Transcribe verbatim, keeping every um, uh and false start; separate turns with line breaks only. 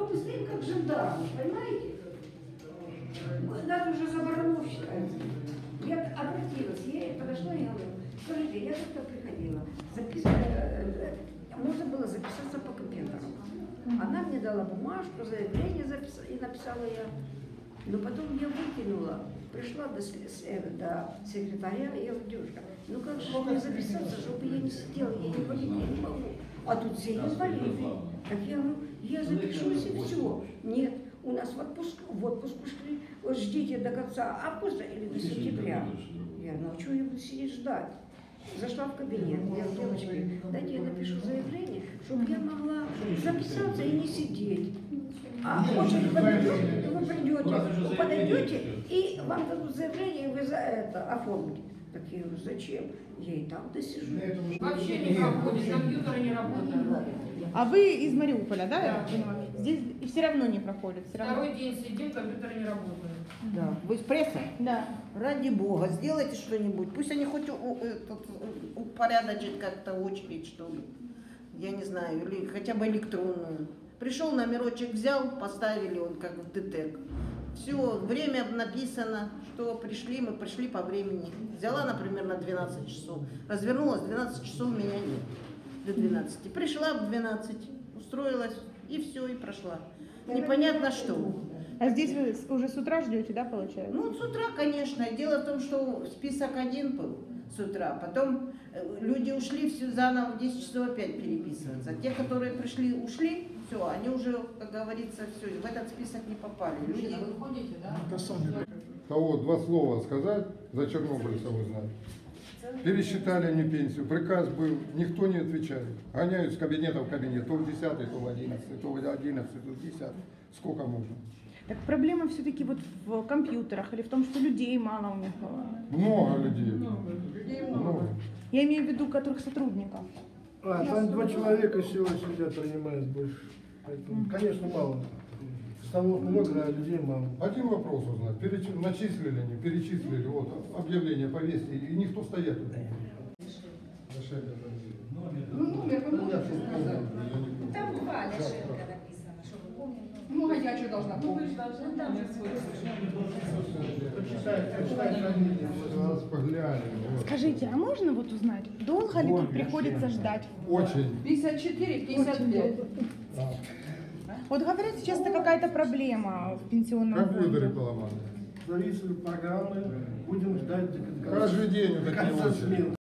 мы стоим как жандармы, понимаете? Нас уже забрало считается. Я обратилась, я ей подошла и говорю, скажите, я тут приходила, записывала, можно было записаться по компьютеру. Она мне дала бумажку, заявление записала, и написала я. Но потом я выкинула, пришла до, до секретаря, и я говорю, девушка, ну как же мне записаться, чтобы я не сидела, я инвалид, я не могу. А тут все инвалиды. Так я говорю, я запишусь и все. Нет, у нас в отпуск, в отпуск ушли, вот ждите до конца августа или до сентября. Я говорю, ну а что я буду сидеть ждать? Зашла в кабинет, я говорю, девочки, дайте я напишу заявление, чтобы я могла записаться и не сидеть. А очередь подойдет, то вы придете, вы подойдете, и вам дадут заявление, и вы за это оформите. Так я говорю, зачем? Я и там досижу.
Вообще не проходит, компьютеры не работают.
А вы из Мариуполя, да?
Да.
Я понимаю? Здесь и все равно не проходит. Все равно.
Второй день сидим, компьютеры не работают.
Да. Вы из прессы?
Да.
Ради бога, сделайте что-нибудь. Пусть они хоть у- этот, упорядочат как-то очередь, что ли. Я не знаю, или хотя бы электронную. Пришел, номерочек взял, поставили, он как в ДТЭК. Все, время написано, что пришли, мы пришли по времени. Взяла, например, на двенадцать часов. Развернулась, двенадцать часов меня нет. До двенадцати. Пришла в двенадцать, устроилась, и все, и прошла. Непонятно что.
А здесь вы с- уже с утра ждете, да, получается?
Ну, с утра, конечно. Дело в том, что список один был с утра. Потом э, люди ушли, все заново в десять часов опять переписываться. Те, которые пришли, ушли, все, они уже, как говорится, все, в этот список не попали. Люди...
Вы ходите, да?
Того два слова сказать за чернобыльцев узнать. Пересчитали они пенсию, приказ был, никто не отвечает. Гоняют с кабинета в кабинет, то в десятый, то в одиннадцатый, то в одиннадцатый, то в десятый. Сколько можно?
Так проблема все-таки вот в компьютерах или в том, что людей мало у них было?
Много людей. Много.
Я имею в виду, которых сотрудников.
А, там два человека всего сидят, принимают больше. Поэтому, конечно, мало. Столов много, а людей мало.
Один вопрос узнать. Переч... Начислили они, перечислили, вот объявление повесили, и никто стоять туда не будет.
Ну, номер вы можете сказать?
Там два Ляшенко написано, что вы помните.
Ну, а я что должна
Ну, вы
помнить?
же должны помнить свой
Почитай, почитай фамилию.
Раз поглянули, вот.
Скажите, а можно вот узнать, долго ли
Ой,
тут приходится ждать?
Очень.
пятьдесят четыре, пятьдесят пять.
Вот говорят, сейчас это какая-то проблема в пенсионном
Компьютеры
фонде.
поломали.
Зависит от программы. Будем ждать до конца.
Каждый день вот
до
такие
конца
очереди.
смены.